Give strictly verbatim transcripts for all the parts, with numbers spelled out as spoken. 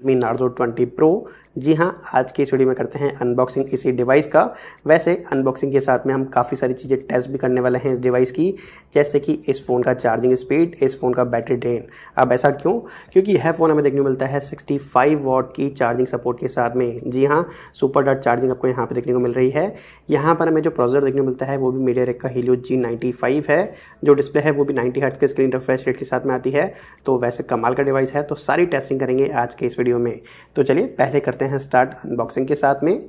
मी Narzo twenty Pro. जी हाँ, आज की इस वीडियो में करते हैं अनबॉक्सिंग इसी डिवाइस का। वैसे अनबॉक्सिंग के साथ में हम काफ़ी सारी चीज़ें टेस्ट भी करने वाले हैं इस डिवाइस की, जैसे कि इस फ़ोन का चार्जिंग स्पीड, इस फ़ोन का बैटरी ड्रेन। अब ऐसा क्यों? क्योंकि यह फ़ोन हमें देखने को मिलता है सिक्सटी फाइव वॉट की चार्जिंग सपोर्ट के साथ में। जी हाँ, सुपर डॉट चार्जिंग आपको यहाँ पर देखने को मिल रही है। यहाँ पर हमें जो प्रोसेसर देखने को मिलता है वो भी मीडियाटेक का हीलियो जी नाइन्टी फाइव है। जो डिस्प्ले है वो भी नाइन्टी हर्ट्ज के स्क्रीन रिफ्रेश रेट के साथ में आती है। तो वैसे कमाल का डिवाइस है। तो सारी टेस्टिंग करेंगे आज के इस वीडियो में। तो चलिए पहले करते हैं स्टार्ट अनबॉक्सिंग के साथ में।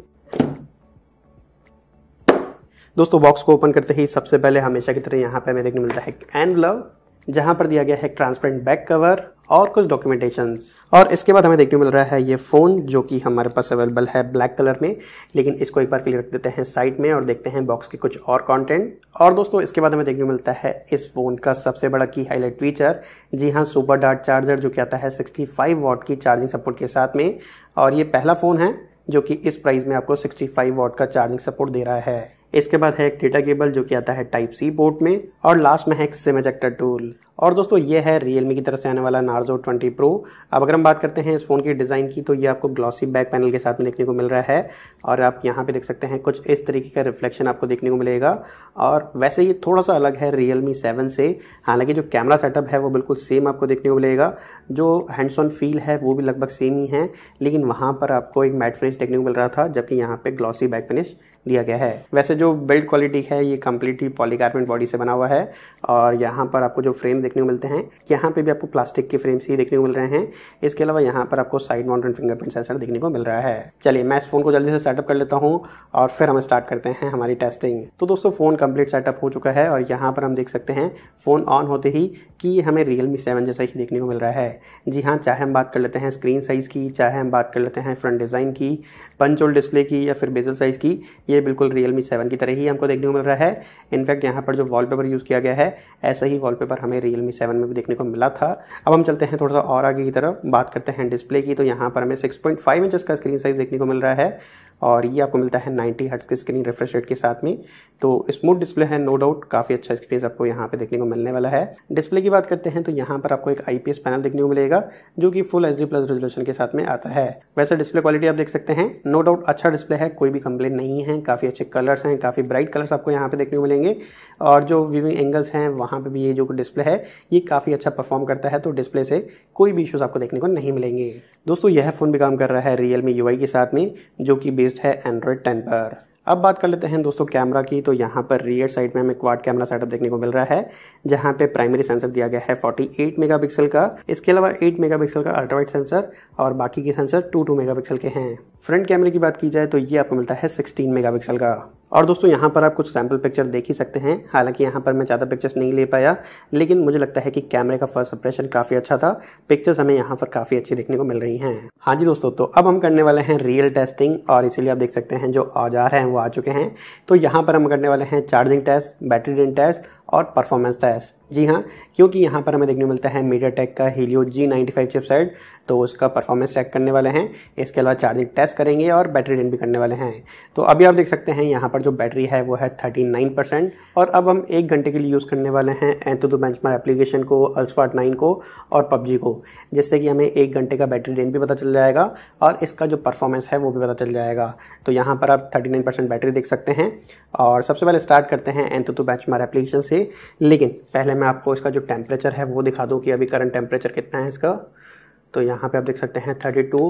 दोस्तों, बॉक्स को ओपन करते ही सबसे पहले हमेशा की तरह यहाँ पे हमें देखने मिलता है एनवलप, जहाँ पर दिया गया है ट्रांसपेरेंट बैक कवर और कुछ डॉक्यूमेंटेशंस। और इसके बाद हमें देखने मिल रहा है ये फ़ोन, जो कि हमारे पास अवेलेबल है ब्लैक कलर में। लेकिन इसको एक बार के लिए रख देते हैं साइड में और देखते हैं बॉक्स के कुछ और कंटेंट। और दोस्तों, इसके बाद हमें देखने को मिलता है इस फ़ोन का सबसे बड़ा की हाईलाइट फीचर। जी हाँ, सुपर डॉट चार्जर, जो कि आता है सिक्सटी फाइव वॉट की चार्जिंग सपोर्ट के साथ में। और ये पहला फ़ोन है जो कि इस प्राइस में आपको सिक्सटी फाइव वॉट का चार्जिंग सपोर्ट दे रहा है। इसके बाद है एक डेटा केबल जो कि आता है टाइप सी पोर्ट में, और लास्ट में है एक सिम इजेक्टर टूल। और दोस्तों, ये है रियलमी की तरफ से आने वाला नार्जो ट्वेंटी प्रो। अब अगर हम बात करते हैं इस फ़ोन की डिज़ाइन की, तो ये आपको ग्लॉसी बैक पैनल के साथ में देखने को मिल रहा है। और आप यहाँ पे देख सकते हैं कुछ इस तरीके का रिफ्लेक्शन आपको देखने को मिलेगा। और वैसे ये थोड़ा सा अलग है रियलमी सेवन से। हालांकि जो कैमरा सेटअप है वो बिल्कुल सेम आपको देखने को मिलेगा। जो हैंड्स ऑन फील है वो भी लगभग सेम ही है, लेकिन वहाँ पर आपको एक मैट फिनिश देखने को मिल रहा था, जबकि यहाँ पे ग्लॉसी बैक फिनिश दिया गया है। वैसे जो बिल्ड क्वालिटी है ये कम्प्लीटली पॉलीकार्बोनेट बॉडी से बना हुआ है। और यहाँ पर आपको जो फ्रेम देखने को मिलते हैं, यहाँ पे भी आपको प्लास्टिक के फ्रेम्स ही देखने को मिल रहे हैं। इसके अलावा यहाँ पर आपको साइड माउंटेड फिंगरप्रिंट सेंसर देखने को मिल रहा है। चलिए मैं इस फोन को जल्दी से सेटअप कर लेता हूँ और फिर हम स्टार्ट करते हैं हमारी टेस्टिंग। तो दोस्तों, फोन कंप्लीट सेटअप हो चुका है और यहाँ पर हम देख सकते हैं फोन ऑन होते ही कि हमें रियलमी सेवन जैसा ही देखने को मिल रहा है। जी हाँ, चाहे हम बात कर लेते हैं स्क्रीन साइज़ की, चाहे हम बात कर लेते हैं फ्रंट डिज़ाइन की, पंच होल डिस्प्ले की, या फिर बेजल साइज़ की, ये बिल्कुल रियलमी सेवन की तरह ही हमको देखने को मिल रहा है। इनफैक्ट यहाँ पर जो वॉलपेपर यूज़ किया गया है, ऐसा ही वॉलपेपर हमें रियलमी सेवन में भी देखने को मिला था। अब हम चलते हैं थोड़ा सा और आगे की तरफ, बात करते हैं डिस्प्ले की। तो यहाँ पर हमें सिक्स पॉइंट फाइव इंचेस का स्क्रीन साइज़ देखने को मिल रहा है और ये आपको मिलता है नाइन्टी हर्ट्ज के स्क्रीन रिफ्रेश रेट के साथ में। तो स्मूथ डिस्प्ले है, नो डाउट। काफ़ी अच्छा स्क्रीन आपको यहाँ पे देखने को मिलने वाला है। डिस्प्ले की बात करते हैं तो यहाँ पर आपको एक आईपीएस पैनल देखने को मिलेगा, जो कि फुल एचडी प्लस रेजोल्यूशन के साथ में आता है। वैसे डिस्प्ले क्वालिटी आप देख सकते हैं, नो डाउट अच्छा डिस्प्ले है, कोई भी कंप्लेन नहीं है। काफ़ी अच्छे कलर्स हैं, काफ़ी ब्राइट कलर्स आपको यहाँ पे देखने को मिलेंगे। और जो व्यूइंग एंगल्स हैं वहाँ पे भी ये जो डिस्प्ले है ये काफ़ी अच्छा परफॉर्म करता है। तो डिस्प्ले से कोई भी इश्यूज आपको देखने को नहीं मिलेंगे। दोस्तों, यह फ़ोन भी काम कर रहा है रियलमी यूआई के साथ में, जो कि बेस्ड है एंड्रॉयड टेन पर। अब बात कर लेते हैं दोस्तों कैमरा की। तो यहाँ पर रियर साइड में हमें क्वाड कैमरा सेटअप देखने को मिल रहा है, जहाँ पे प्राइमरी सेंसर दिया गया है फोर्टी एट मेगापिक्सल का। इसके अलावा एट मेगापिक्सल का अल्ट्रावाइड सेंसर और बाकी के सेंसर टू टू मेगापिक्सल के हैं। फ्रंट कैमरे की बात की जाए तो ये आपको मिलता है सिक्सटीन मेगापिक्सल का। और दोस्तों, यहाँ पर आप कुछ सैम्पल पिक्चर देख ही सकते हैं। हालांकि यहाँ पर मैं ज़्यादा पिक्चर्स नहीं ले पाया, लेकिन मुझे लगता है कि कैमरे का फर्स्ट इंप्रेशन काफ़ी अच्छा था। पिक्चर्स हमें यहाँ पर काफ़ी अच्छी देखने को मिल रही हैं। हाँ जी दोस्तों, तो अब हम करने वाले हैं रियल टेस्टिंग, और इसीलिए आप देख सकते हैं जो औजार हैं वो आ चुके हैं। तो यहाँ पर हम करने वाले हैं charging test, battery drain test और परफॉर्मेंस टेस्ट। जी हाँ, क्योंकि यहाँ पर हमें देखने को मिलता है मीडियाटेक का Helio G ninety five chipset, तो उसका परफॉर्मेंस चेक करने वाले हैं। इसके अलावा चार्जिंग टेस्ट करेंगे और बैटरी ड्रेन भी करने वाले हैं। तो अभी आप देख सकते हैं यहाँ पर जो बैटरी है वो है थर्टी नाइन परसेंट। और अब हम एक घंटे के लिए यूज़ करने वाले हैं एंतुतु बेंचमार्क एप्लीकेशन को, अल्सफाट नाइन को और पबजी को, जिससे कि हमें एक घंटे का बैटरी ड्रेन भी पता चल जाएगा और इसका जो परफॉर्मेंस है वो भी पता चल जाएगा। तो यहाँ पर आप थर्टी नाइन परसेंट बैटरी देख सकते हैं। और सबसे पहले स्टार्ट करते हैं एंतुतु बेंचमार्क एप्लीकेशन से, लेकिन पहले मैं आपको इसका जो टेम्परेचर है वो दिखा दूँ कि अभी करंट टेम्परेचर कितना है इसका। तो यहाँ पे आप देख सकते हैं थर्टी टू,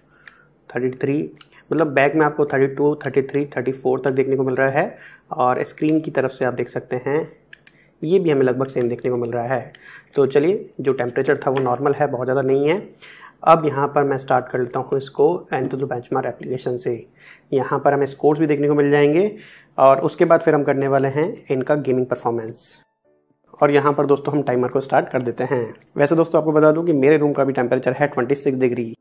थर्टी थ्री, मतलब बैक में आपको thirty two, thirty three, thirty four तक देखने को मिल रहा है। और स्क्रीन की तरफ से आप देख सकते हैं ये भी हमें लगभग सेम देखने को मिल रहा है। तो चलिए, जो टेम्परेचर था वो नॉर्मल है, बहुत ज़्यादा नहीं है। अब यहाँ पर मैं स्टार्ट कर लेता हूँ इसको एंतुतु बेंचमार्क एप्लीकेशन से। यहाँ पर हमें स्कोर्स भी देखने को मिल जाएंगे और उसके बाद फिर हम करने वाले हैं इनका गेमिंग परफॉर्मेंस। और यहाँ पर दोस्तों हम टाइमर को स्टार्ट कर देते हैं। वैसे दोस्तों आपको बता दूं कि मेरे रूम का भी टेम्परेचर है ट्वेंटी सिक्स डिग्री।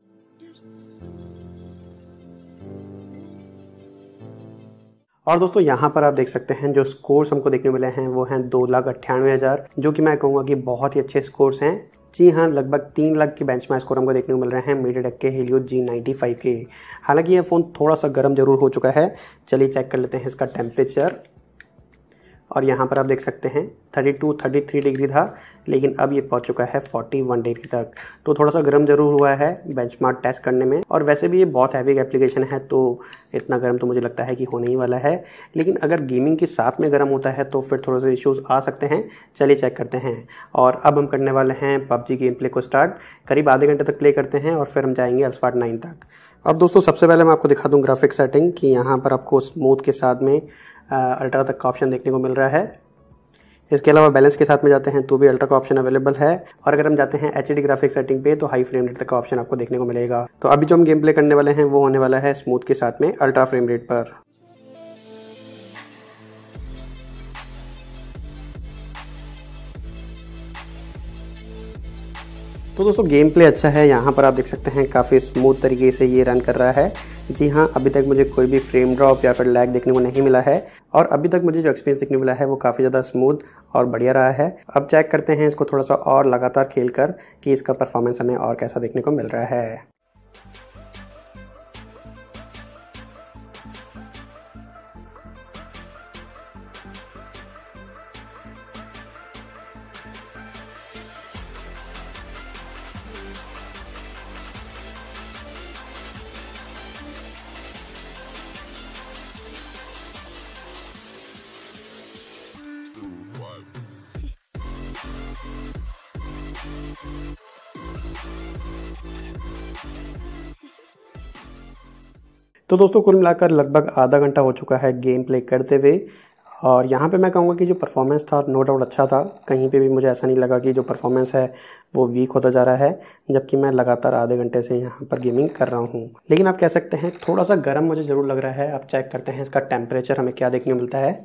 और दोस्तों यहाँ पर आप देख सकते हैं जो स्कोर्स हमको देखने मिले हैं वो हैं दो लाख अट्ठानवे हज़ार, जो कि मैं कहूँगा कि बहुत ही अच्छे स्कोर्स हैं। जी हाँ, लगभग तीन लाख के बेंचमार्क स्कोर हमको देखने को मिल रहे हैं मीडियाटेक के हीलियो जी नाइन्टी फाइव के। हालांकि ये फ़ोन थोड़ा सा गर्म जरूर हो चुका है। चलिए चेक कर लेते हैं इसका टेम्परेचर। और यहाँ पर आप देख सकते हैं thirty two thirty three degree था, लेकिन अब ये पहुँच चुका है फोर्टी वन डिग्री तक। तो थोड़ा सा गर्म जरूर हुआ है बेंचमार्क टेस्ट करने में, और वैसे भी ये बहुत हैवी एप्लीकेशन है तो इतना गर्म तो मुझे लगता है कि होने ही वाला है। लेकिन अगर गेमिंग के साथ में गर्म होता है तो फिर थोड़े से इश्यूज़ आ सकते हैं। चलिए चेक करते हैं। और अब हम करने वाले हैं पबजी गेम प्ले को स्टार्ट। करीब आधे घंटे तक प्ले करते हैं और फिर हम जाएंगे अल्फाट नाइन तक। अब दोस्तों सबसे पहले मैं आपको दिखा दूं ग्राफिक सेटिंग कि यहाँ पर आपको स्मूथ के साथ में अल्ट्रा तक का ऑप्शन देखने को मिल रहा है। इसके अलावा बैलेंस के साथ में जाते हैं तो भी अल्ट्रा का ऑप्शन अवेलेबल है, और अगर हम जाते हैं एच डी ग्राफिक सेटिंग पे तो हाई फ्रेम रेट तक का ऑप्शन आपको देखने को मिलेगा। तो अभी जो हम गेम प्ले करने वाले हैं वो होने वाला है स्मूथ के साथ में अल्ट्रा फ्रेम रेट पर। तो दोस्तों गेम प्ले अच्छा है, यहाँ पर आप देख सकते हैं काफ़ी स्मूथ तरीके से ये रन कर रहा है। जी हाँ, अभी तक मुझे कोई भी फ्रेम ड्रॉप या फिर लैग देखने को नहीं मिला है, और अभी तक मुझे जो एक्सपीरियंस देखने को मिला है वो काफ़ी ज़्यादा स्मूथ और बढ़िया रहा है। अब चेक करते हैं इसको थोड़ा सा और लगातार खेल कर कि इसका परफॉर्मेंस हमें और कैसा देखने को मिल रहा है। तो दोस्तों कुल मिलाकर लगभग आधा घंटा हो चुका है गेम प्ले करते हुए, और यहाँ पे मैं कहूँगा कि जो परफॉर्मेंस था नो डाउट अच्छा था। कहीं पे भी मुझे ऐसा नहीं लगा कि जो परफॉर्मेंस है वो वीक होता जा रहा है, जबकि मैं लगातार आधे घंटे से यहाँ पर गेमिंग कर रहा हूँ। लेकिन आप कह सकते हैं थोड़ा सा गर्म मुझे ज़रूर लग रहा है। अब चेक करते हैं इसका टेम्परेचर हमें क्या देखने को मिलता है।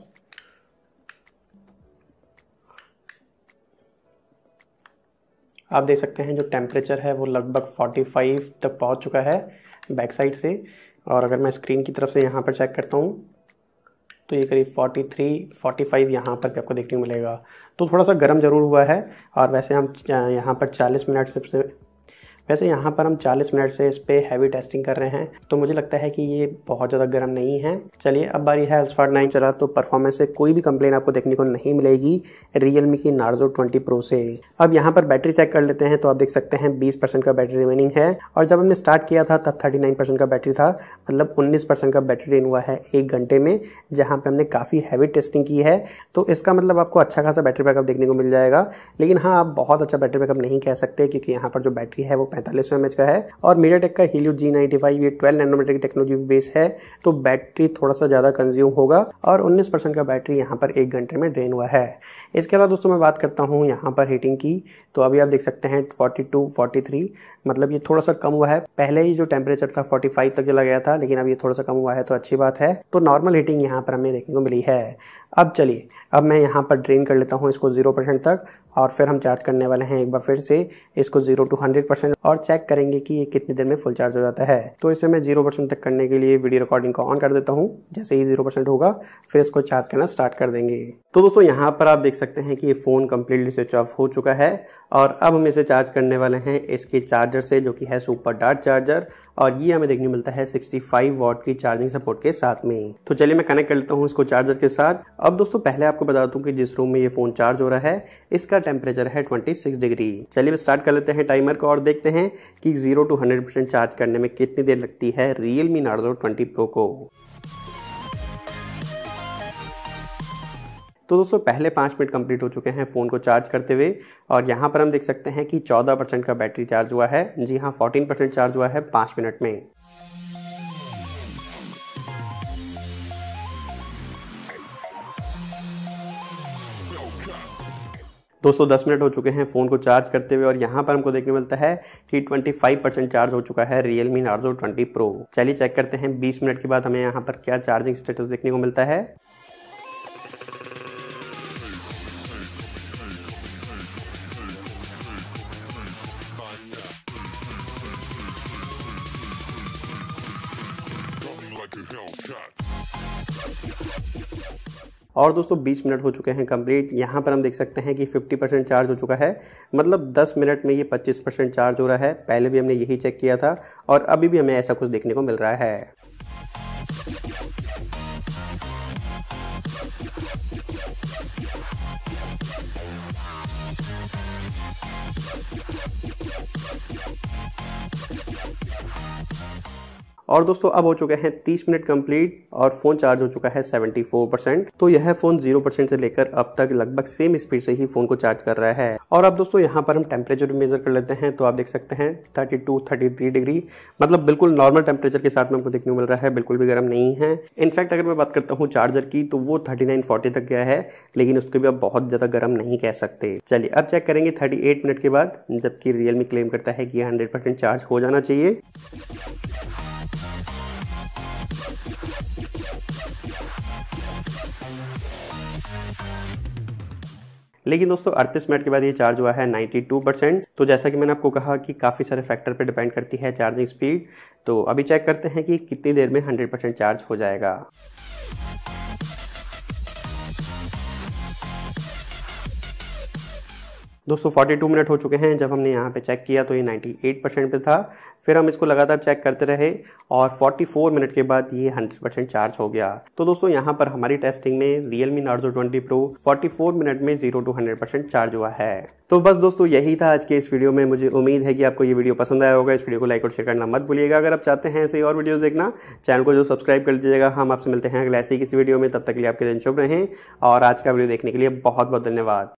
आप देख सकते हैं जो टेम्परेचर है वो लगभग फोर्टी फाइव तक पहुँच चुका है बैक साइड से, और अगर मैं स्क्रीन की तरफ से यहाँ पर चेक करता हूँ तो ये करीब फोर्टी थ्री फोर्टी फाइव यहाँ पर भी आपको देखने को मिलेगा। तो थोड़ा सा गर्म ज़रूर हुआ है, और वैसे हम यहाँ पर चालीस मिनट से वैसे यहाँ पर हम चालीस मिनट से इस पर हैवी टेस्टिंग कर रहे हैं, तो मुझे लगता है कि ये बहुत ज़्यादा गर्म नहीं है। चलिए अब बारी है अल्फाट नाइन चला, तो परफॉर्मेंस से कोई भी कंप्लेन आपको देखने को नहीं मिलेगी रियलमी की नार्जो ट्वेंटी प्रो से। अब यहाँ पर बैटरी चेक कर लेते हैं, तो आप देख सकते हैं बीस परसेंट का बैटरी रिमेनिंग है, और जब हमने स्टार्ट किया था तब थर्टी नाइन परसेंट का बैटरी था, मतलब उन्नीस परसेंट का बैटरी ड्रेन हुआ है एक घंटे में, जहाँ पर हमने काफ़ी हैवी टेस्टिंग की है। तो इसका मतलब आपको अच्छा खासा बैटरी बैकअप देखने को मिल जाएगा। लेकिन हाँ, आप बहुत अच्छा बैटरी बैकअप नहीं कह सकते, क्योंकि यहाँ पर जो बैटरी है वो पैंतालीस सौ एम एच का है, और मीडियाटेक का हीलियो जी नाइंटी फाइव ये ट्वेल्व नैनोमीटर की टेक्नोलॉजी बेस है, तो बैटरी थोड़ा सा ज़्यादा कंज्यूम होगा, और उन्नीस परसेंट का बैटरी यहाँ पर एक घंटे में ड्रेन हुआ है। इसके अलावा दोस्तों मैं बात करता हूँ यहाँ पर हीटिंग की, तो अभी आप देख सकते हैं फोर्टी टू फोर्टी थ्री, मतलब ये थोड़ा सा कम हुआ है। पहले ही जो टेम्परेचर था फोर्टी फाइव तक चला गया था, लेकिन अब ये थोड़ा सा कम हुआ है, तो अच्छी बात है। तो नॉर्मल हीटिंग यहाँ पर हमें देखने को मिली है। अब चलिए अब मैं यहाँ पर ड्रेन कर लेता हूँ इसको जीरो परसेंट तक, और फिर हम चार्ज करने वाले हैं एक बार फिर से इसको जीरो टू हंड्रेड परसेंट, और चेक करेंगे कि ये कितनी देर में फुल चार्ज हो जाता है। तो इसे मैं जीरो परसेंट तक करने के लिए वीडियो रिकॉर्डिंग को ऑन कर देता हूँ। जैसे ही जीरो परसेंट होगा फिर इसको चार्ज करना स्टार्ट कर देंगे। तो दोस्तों यहाँ पर आप देख सकते हैं कि ये फ़ोन कम्प्लीटली स्विच ऑफ हो चुका है, और अब हम इसे चार्ज करने वाले हैं इसके चार्जर से, जो कि है सुपर डार्ट चार्जर, और ये हमें देखने मिलता है सिक्सटी फाइव वॉट की चार्जिंग सपोर्ट के साथ में। तो चलिए मैं कनेक्ट कर लेता हूँ इसको चार्जर के साथ। अब दोस्तों पहले आपको बता दूं कि जिस रूम में ये फ़ोन चार्ज हो रहा है इसका टेम्परेचर है ट्वेंटी सिक्स डिग्री। चलिए स्टार्ट कर लेते हैं टाइमर को, और देखते हैं कि zero to hundred percent charge करने में कितनी देर लगती है रियलमी नार्जो ट्वेंटी प्रो को। तो दोस्तों पहले पाँच मिनट कंप्लीट हो चुके हैं फ़ोन को चार्ज करते हुए, और यहाँ पर हम देख सकते हैं कि चौदह परसेंट का बैटरी चार्ज हुआ है। जी हाँ, चौदह परसेंट चार्ज हुआ है पाँच मिनट में। दोस्तों दस मिनट हो चुके हैं फ़ोन को चार्ज करते हुए, और यहाँ पर हमको देखने मिलता है कि पच्चीस परसेंट चार्ज हो चुका है रियलमी नार्जो ट्वेंटी प्रो। चलिए चेक करते हैं बीस मिनट के बाद हमें यहाँ पर क्या चार्जिंग स्टेटस देखने को मिलता है। और दोस्तों बीस मिनट हो चुके हैं कंप्लीट। यहाँ पर हम देख सकते हैं कि पचास परसेंट चार्ज हो चुका है, मतलब दस मिनट में ये पच्चीस परसेंट चार्ज हो रहा है। पहले भी हमने यही चेक किया था, और अभी भी हमें ऐसा कुछ देखने को मिल रहा है। और दोस्तों अब हो चुके हैं तीस मिनट कंप्लीट और फ़ोन चार्ज हो चुका है चौहत्तर परसेंट। तो यह फ़ोन ज़ीरो परसेंट से लेकर अब तक लगभग सेम स्पीड से ही फ़ोन को चार्ज कर रहा है। और अब दोस्तों यहाँ पर हम टेम्परेचर भी मेजर कर लेते हैं, तो आप देख सकते हैं बत्तीस तैंतीस डिग्री, मतलब बिल्कुल नॉर्मल टेम्परेचर के साथ में हमको देखने को मिल रहा है, बिल्कुल भी गर्म नहीं है। इनफैक्ट अगर मैं बात करता हूँ चार्जर की तो वो थर्टी नाइन फोर्टी तक गया है, लेकिन उसको भी अब बहुत ज़्यादा गर्म नहीं कह सकते। चलिए अब चेक करेंगे अड़तीस मिनट के बाद, जबकि रियलमी क्लेम करता है कि हंड्रेड परसेंट चार्ज हो जाना चाहिए। लेकिन दोस्तों अड़तीस मिनट के बाद ये चार्ज हुआ है बानवे परसेंट। तो जैसा कि मैंने आपको कहा कि काफ़ी सारे फैक्टर पे डिपेंड करती है चार्जिंग स्पीड। तो अभी चेक करते हैं कि कितनी देर में हंड्रेड परसेंट चार्ज हो जाएगा। दोस्तों बयालीस मिनट हो चुके हैं, जब हमने यहाँ पे चेक किया तो ये अट्ठानवे परसेंट पे था। फिर हम इसको लगातार चेक करते रहे और चौवालीस मिनट के बाद ये हंड्रेड परसेंट चार्ज हो गया। तो दोस्तों यहाँ पर हमारी टेस्टिंग में Realme Narzo ट्वेंटी Pro चौवालीस मिनट में zero to hundred percent charge हुआ है। तो बस दोस्तों यही था आज के इस वीडियो में। मुझे उम्मीद है कि आपको ये वीडियो पसंद आया होगा। इस वीडियो को लाइक और शेयर करना मत भूलिएगा। अगर आप चाहते हैं ऐसे और वीडियोस देखना, चैनल को जो सब्सक्राइब कर लीजिएगा। हम आपसे मिलते हैं अगले ऐसे ही किसी वीडियो में, तब तक के लिए आपके दिन शुभ रहें और आज का वीडियो देखने के लिए बहुत बहुत धन्यवाद।